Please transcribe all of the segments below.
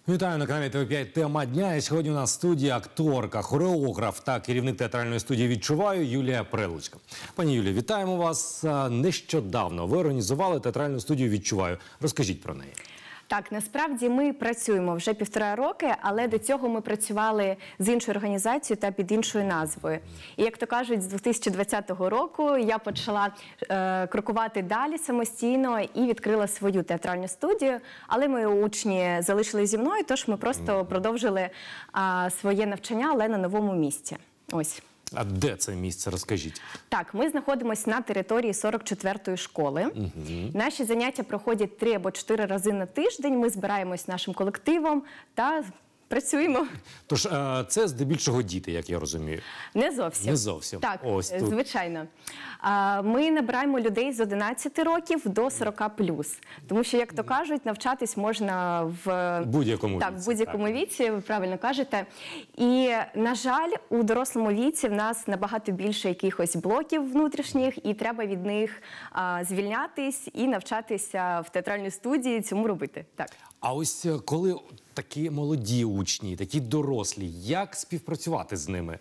Вітаю на каналі ТВ5 «Тема дня». І сьогодні у нас в студії акторка, хореограф та керівник театральної студії «Відчуваю» Юлія Прилучка. Пані Юлія, вітаємо вас. Нещодавно ви організували театральну студію «Відчуваю». Розкажіть про неї. Так, насправді ми працюємо вже 1,5 роки, але до цього ми працювали з іншою організацією та під іншою назвою. І, як то кажуть, з 2020 року я почала крокувати далі самостійно і відкрила свою театральну студію. Але мої учні залишились зі мною, тож ми просто продовжили своє навчання, але на новому місці. Ось. А де це місце? Розкажіть. Так, ми знаходимося на території 44-ї школи. Наші заняття проходять 3 або 4 рази на тиждень. Ми збираємось нашим колективом та працюємо. Тож це здебільшого діти, як я розумію. Не зовсім. Не зовсім. Так, ось тут. звичайно. Ми набираємо людей з 11 років до 40+. Тому що, як то кажуть, навчатись можна в будь-якому віці. В будь-якому віці, ви правильно кажете. І, на жаль, у дорослому віці в нас набагато більше якихось блоків внутрішніх, і треба від них звільнятись і навчатися в театральній студії цьому робити. Так. А ось коли такі молоді учні, такі дорослі, як співпрацювати з ними?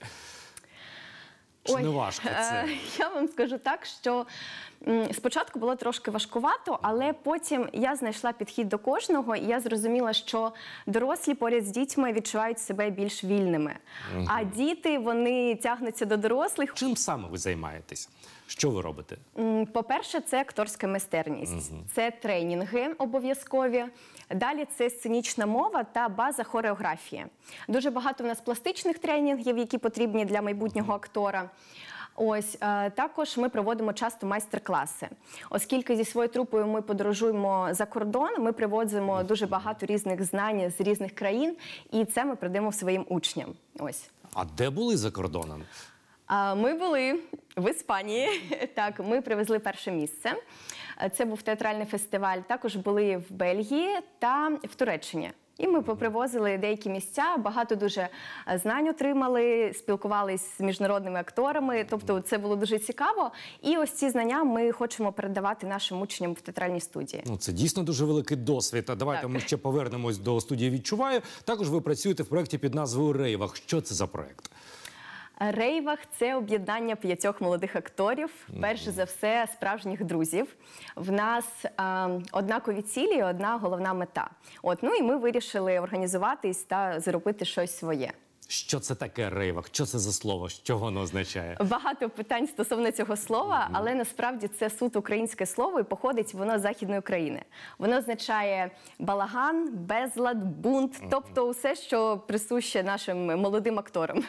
Чи не важко це? Я вам скажу так, що спочатку було трошки важкувато, але потім я знайшла підхід до кожного, і я зрозуміла, що дорослі поряд з дітьми відчувають себе більш вільними. А діти, вони тягнуться до дорослих. Чим саме ви займаєтесь? Що ви робите? По-перше, це акторська майстерність. Це тренінги обов'язкові. Далі це сценічна мова та база хореографії. Дуже багато в нас пластичних тренінгів, які потрібні для майбутнього актора. Ось, також ми проводимо часто майстер-класи. Оскільки зі своєю трупою ми подорожуємо за кордон, ми привозимо дуже багато різних знань з різних країн, і це ми передаємо своїм учням. Ось. А де були за кордоном? Ми були в Іспанії. Так, ми привезли перше місце. Це був театральний фестиваль. Також були в Бельгії та в Туреччині. І ми попривозили деякі місця, багато дуже знань отримали, спілкувалися з міжнародними акторами. Тобто це було дуже цікаво. І ось ці знання ми хочемо передавати нашим учням в театральній студії. Ну, це дійсно дуже великий досвід. А давайте ми ще повернемось до студії «Відчуваю». Також ви працюєте в проєкті під назвою «Рейвах». Що це за проєкт? «Рейвах» – це об'єднання 5 молодих акторів, перш за все, справжніх друзів. В нас однакові цілі і одна головна мета. Ну і ми вирішили організуватись та зробити щось своє. Що це таке «Рейвах»? Що це за слово? Що воно означає? Багато питань стосовно цього слова, але насправді це суто українське слово і походить воно з Західної України. Воно означає балаган, безлад, бунт, тобто усе, що присуще нашим молодим акторам.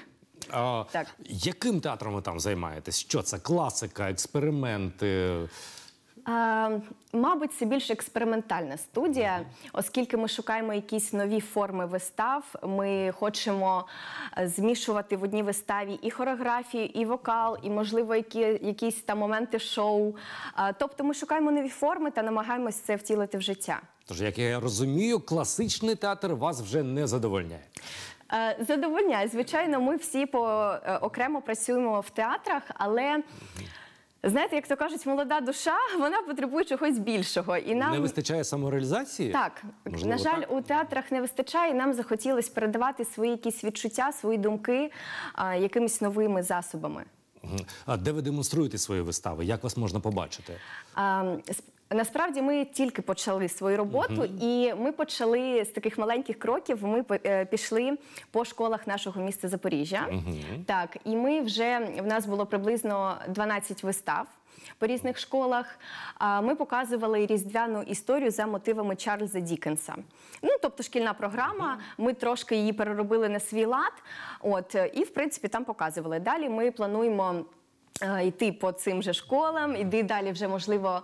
Яким театром ви там займаєтесь? Що це? Класика, експерименти? Мабуть, це більш експериментальна студія, оскільки ми шукаємо якісь нові форми вистав. Ми хочемо змішувати в одній виставі і хореографію, і вокал, і, можливо, якісь там моменти шоу. Тобто ми шукаємо нові форми та намагаємось це втілити в життя. Тож, як я розумію, класичний театр вас вже не задовольняє? Задовольняє. Звичайно, ми всі окремо працюємо в театрах, але, знаєте, як то кажуть, молода душа, вона потребує чогось більшого. І нам... Не вистачає самореалізації? Так. Можливо, на жаль, у театрах не вистачає, і нам захотілося передавати свої якісь відчуття, свої думки якимись новими засобами. А де ви демонструєте свої вистави? Як вас можна побачити? Насправді ми тільки почали свою роботу, і ми почали з таких маленьких кроків. Ми пішли по школах нашого міста Запоріжжя. Так, і в нас було приблизно 12 вистав по різних школах. Ми показували різдвяну історію за мотивами Чарльза Дікенса. Тобто шкільна програма, ми трошки її переробили на свій лад, і, в принципі, там показували. Далі ми плануємо йти по цим же школам, іти далі вже, можливо,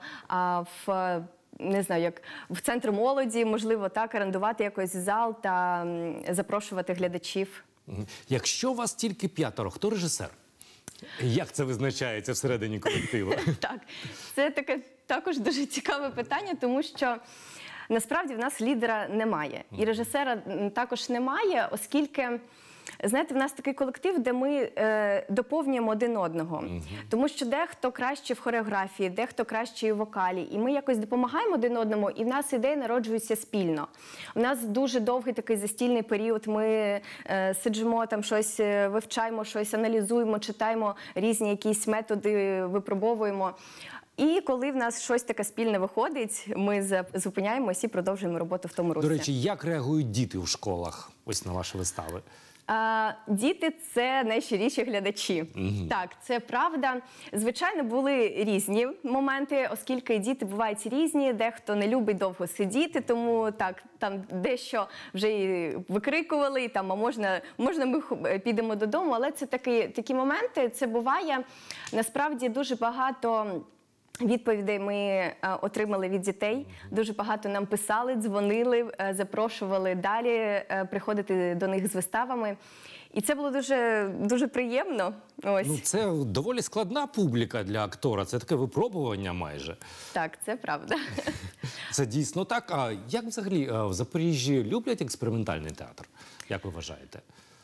не знаю, як в центр молоді, можливо, так, орендувати якийсь зал та запрошувати глядачів. Якщо вас тільки 5, хто режисер? Як це визначається всередині колективу? Так, це таке також дуже цікаве питання, тому що насправді в нас лідера немає. І режисера також немає, оскільки, знаєте, в нас такий колектив, де ми доповнюємо один одного. Тому що дехто краще в хореографії, дехто краще в вокалі. І ми якось допомагаємо один одному, і в нас ідеї народжуються спільно. У нас дуже довгий такий застільний період. Ми сиджимо, там щось вивчаємо, щось аналізуємо, читаємо різні якісь методи, випробовуємо. І коли в нас щось таке спільне виходить, ми зупиняємось і продовжуємо роботу в тому руслі. До речі, як реагують діти у школах ось на ваші вистави? Діти – це найщиріші глядачі. Так, це правда. Звичайно, були різні моменти, оскільки діти бувають різні, дехто не любить довго сидіти, тому так, там дещо вже і викрикували, там, а можна ми підемо додому, але це такі моменти, це буває. Насправді дуже багато відповідей ми отримали від дітей. Дуже багато нам писали, дзвонили, запрошували далі приходити до них з виставами. І це було дуже, дуже приємно. Ось. Ну, це доволі складна публіка для актора. Це таке випробування майже. Так, це правда. Це дійсно так. А як взагалі в Запоріжжі люблять експериментальний театр? Як ви вважаєте?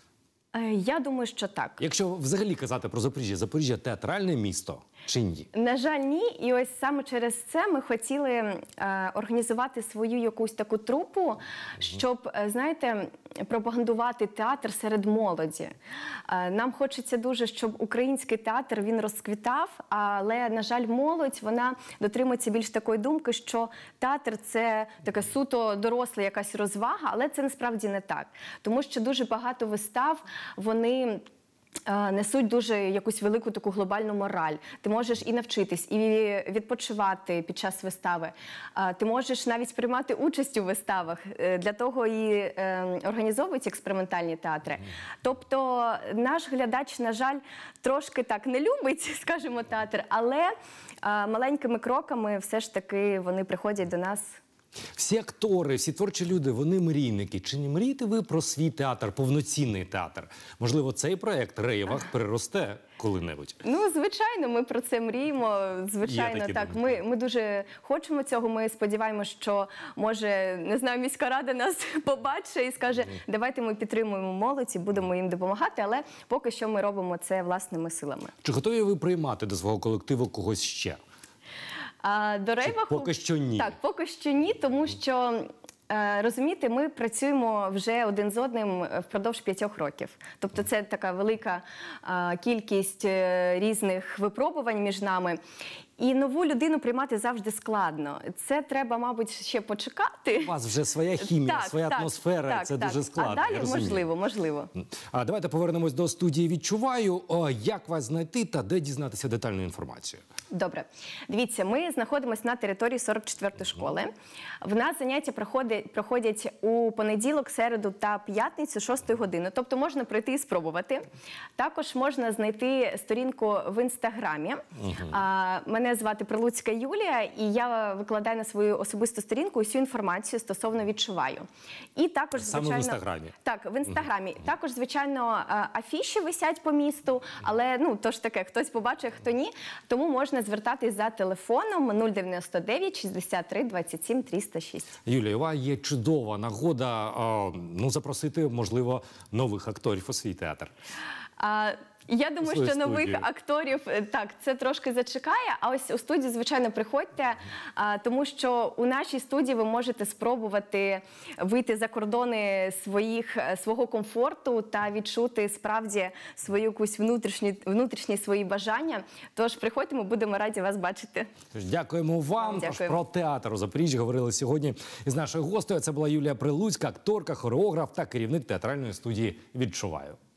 Я думаю, що так. Якщо взагалі казати про Запоріжжя, Запоріжжя театральне місто чи ні? На жаль, ні. І ось саме через це ми хотіли організувати свою якусь таку трупу, щоб, знаєте, пропагандувати театр серед молоді. Нам хочеться дуже, щоб український театр, він розквітав, але, на жаль, молодь, вона дотримується більш такої думки, що театр – це така суто доросла якась розвага, але це насправді не так. Тому що дуже багато вистав, вони несуть дуже якусь велику таку глобальну мораль. Ти можеш і навчитись, і відпочивати під час вистави. Ти можеш навіть приймати участь у виставах. Для того і організовують експериментальні театри. Тобто наш глядач, на жаль, трошки так не любить, скажімо, театр, але маленькими кроками все ж таки вони приходять до нас. Всі актори, всі творчі люди, вони мрійники. Чи не мрієте ви про свій театр, повноцінний театр? Можливо, цей проєкт «Рейвах» переросте коли-небудь? Ну, звичайно, ми про це мріємо. Звичайно, такі так. думки. Ми дуже хочемо цього. Ми сподіваємося, що, може, не знаю, міська рада нас побачить і скаже, давайте ми підтримуємо молодь і будемо їм допомагати, але поки що ми робимо це власними силами. Чи готові ви приймати до свого колективу когось ще? До Рейваху... Поки що ні? Так, поки що ні, тому що, розумієте, ми працюємо вже один з одним впродовж 5 років. Тобто це така велика кількість різних випробувань між нами. І нову людину приймати завжди складно. Це треба, мабуть, ще почекати. У вас вже своя хімія, своя атмосфера, це дуже складно. А далі можливо. А давайте повернемось до студії «Відчуваю». Як вас знайти та де дізнатися детальну інформацію? Добре. Дивіться, ми знаходимося на території 44-ї школи. В нас заняття проходять у понеділок, середу та п'ятницю 6 години. Тобто можна прийти і спробувати. Також можна знайти сторінку в Інстаграмі. Мене звати Прилуцька Юлія, і я викладаю на свою особисту сторінку усю інформацію стосовно «Відчуваю». І також, звичайно, саме в Інстаграмі? Так, в Інстаграмі. Також, звичайно, афіші висять по місту, але, ну, то ж таке, хтось побачить, хто ні. Тому можна звертатись за телефоном 099 63 27 306. Юлія, у вас є чудова нагода запросити, можливо, нових акторів у свій театр. Я думаю, що нових акторів, так, це трошки зачекає, а ось у студію, звичайно, приходьте, тому що у нашій студії ви можете спробувати вийти за кордони свого комфорту та відчути справді свою якусь внутрішні свої бажання. Тож приходьте, ми будемо раді вас бачити. Дякуємо вам. Дякую. Про театр у Запоріжжі говорили сьогодні із нашою гостею. Це була Юлія Прилуцька, акторка, хореограф та керівник театральної студії «Відчуваю».